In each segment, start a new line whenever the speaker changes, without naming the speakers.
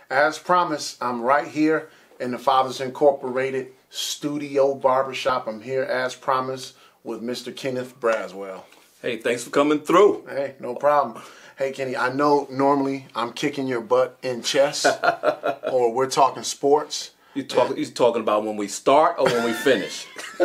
As promised, I'm right here in the Fathers Incorporated Studio Barbershop. I'm here as promised with Mr. Kenneth Braswell.
Hey, thanks for coming through.
Hey, no problem. Hey, Kenny, I know normally I'm kicking your butt in chess or we're talking sports.
He's talking about when we start or when we finish.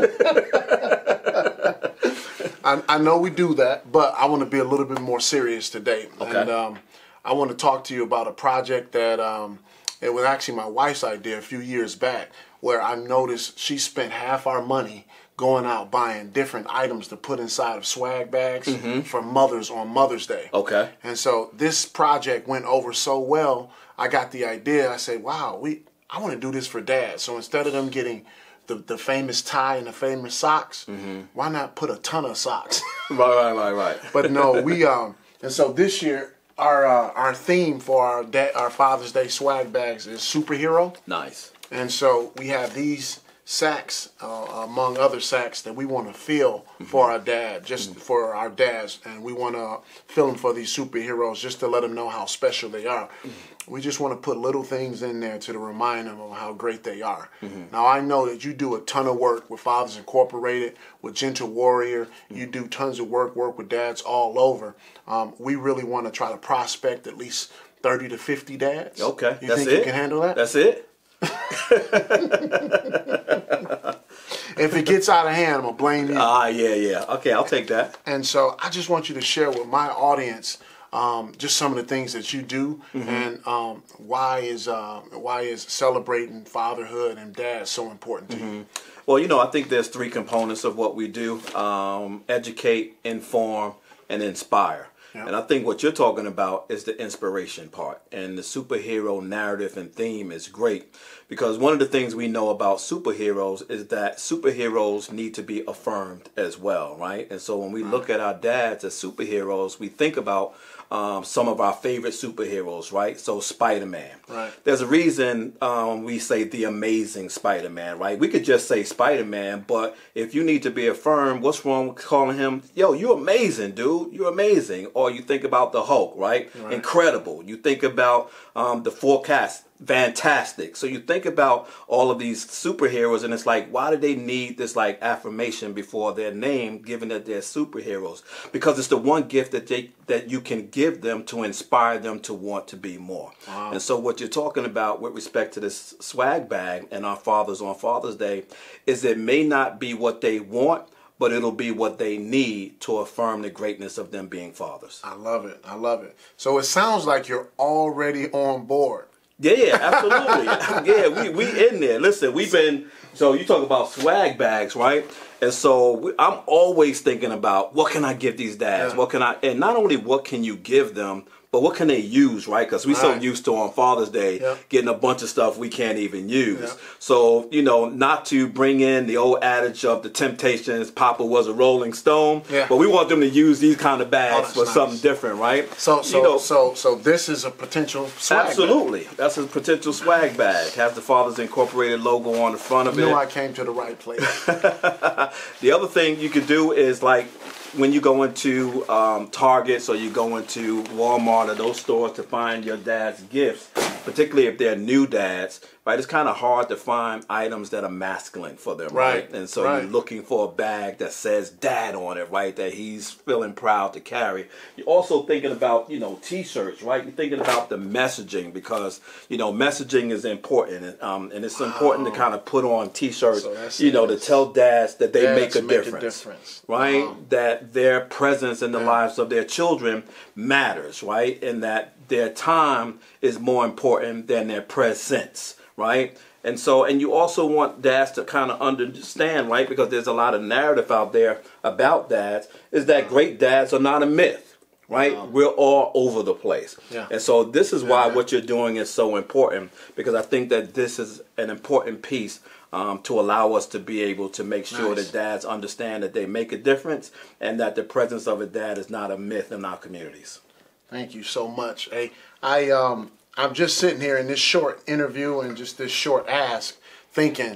I know we do that, but I want to be a little bit more serious today.
Okay.
And I want to talk to you about a project that it was actually my wife's idea a few years back, where I noticed she spent half our money going out buying different items to put inside of swag bags for mothers on Mother's Day.
Okay.
And so this project went over so well, I got the idea. I said, wow, I want to do this for dads. So instead of them getting the famous tie and the famous socks, why not put a ton of socks?
Right.
But no, and so this year our theme for our Father's Day swag bags is superhero.
Nice.
And so we have these sacks, among other sacks, that we want to fill for our dad, just for our dads, and we want to fill them for these superheroes just to let them know how special they are. We just want to put little things in there to remind them of how great they are. Now, I know that you do a ton of work with Fathers Incorporated, with Gentle Warrior. You do tons of work with dads all over. We really want to try to prospect at least 30 to 50 dads.
Okay,
you think you can handle that?
That's it?
If it gets out of hand, I'm going to blame you.
Yeah. Okay, I'll take that.
And so I just want you to share with my audience just some of the things that you do and why is celebrating fatherhood and dad so important to you?
Well, I think there's three components of what we do: educate, inform, and inspire. Yep. And I think what you're talking about is the inspiration part. And the superhero narrative and theme is great because one of the things we know about superheroes is that superheroes need to be affirmed as well, right? And so when we look at our dads as superheroes, we think about some of our favorite superheroes, right? So Spider-Man.
Right.
There's a reason we say the amazing Spider-Man, right? We could just say Spider-Man, but if you need to be affirmed, what's wrong with calling him, yo, you're amazing, dude. You're amazing. Or you think about the Hulk, right? Incredible. You think about the Forecast. Fantastic. So you think about all of these superheroes and it's like, why do they need this like affirmation before their name, given that they're superheroes? Because it's the one gift that you can give them to inspire them to want to be more. Wow. And so what you're talking about with respect to this swag bag and our fathers on Father's Day is it may not be what they want, but it'll be what they need to affirm the greatness of them being fathers.
I love it. I love it. So it sounds like you're already on board.
Yeah, absolutely. Yeah, we in there. Listen, so you talk about swag bags, right? And so I'm always thinking about what can I give these dads? Yeah. And not only what can you give them, but what can they use, right? Because we're so used to on Father's Day getting a bunch of stuff we can't even use. Yeah. So, not to bring in the old adage of the Temptations, Papa was a Rolling Stone, but we want them to use these kind of bags for something different, right?
So this is a potential swag
absolutely.
bag.
That's a potential swag bag. Has the Fathers Incorporated logo on the front of it.
I came to the right place.
The other thing you could do is like, when you go into Targets or you go into Walmart or those stores to find your dad's gifts, particularly if they're new dads, right? It's kind of hard to find items that are masculine for them, right? And so you're looking for a bag that says dad on it, right? That he's feeling proud to carry. You're also thinking about, T-shirts, right? You're thinking about the messaging because, messaging is important. And it's important to kind of put on T-shirts, to tell dads that they make a difference, right? Wow. That their presence in the lives of their children matters, right? And that their time is more important than their presence, right? And so, and you also want dads to kind of understand, right? Because there's a lot of narrative out there about dads, is that great dads are not a myth, right? Wow. We're all over the place. Yeah. And so this is why what you're doing is so important, because I think that this is an important piece to allow us to be able to make sure that dads understand that they make a difference and that the presence of a dad is not a myth in our communities.
Thank you so much. Hey, I'm just sitting here in this short interview and just this short ask thinking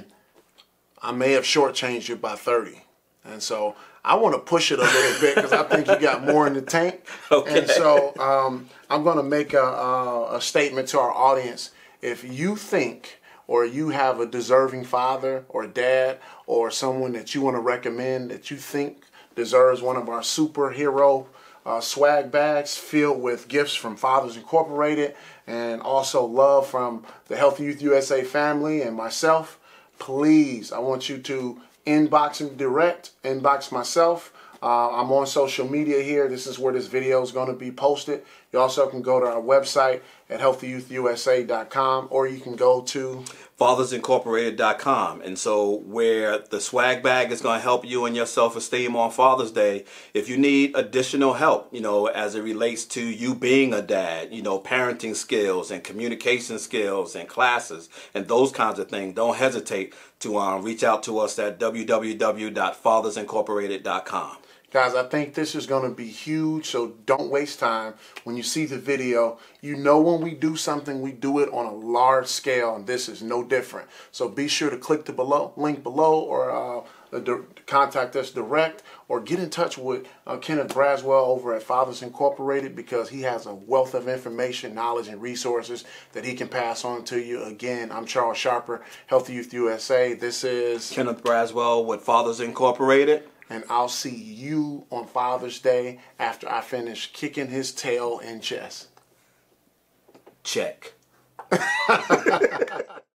I may have shortchanged you by 30. And so I want to push it a little bit because I think you got more in the tank. Okay. And so I'm going to make a statement to our audience. if you think or you have a deserving father or dad or someone that you want to recommend that you think deserves one of our superhero swag bags filled with gifts from Fathers Incorporated and also love from the Healthy Youth USA family and myself, please, I want you to inbox me direct, inbox myself. I'm on social media here. This is where this video is going to be posted. You also can go to our website at healthyyouth.usa.com, or you can go to
FathersIncorporated.com. And so where the swag bag is going to help you and your self-esteem on Father's Day, if you need additional help, as it relates to you being a dad, parenting skills and communication skills and classes and those kinds of things, don't hesitate to reach out to us at www.fathersincorporated.com.
Guys, I think this is going to be huge, so don't waste time. When you see the video, when we do something, we do it on a large scale, and this is no different. So be sure to click the link below or contact us direct or get in touch with Kenneth Braswell over at Fathers Incorporated because he has a wealth of information, knowledge, and resources that he can pass on to you. Again, I'm Charles Sharper, Healthy Youth USA. This is
Kenneth Braswell with Fathers Incorporated.
And I'll see you on Father's Day after I finish kicking his tail in chess.
Check.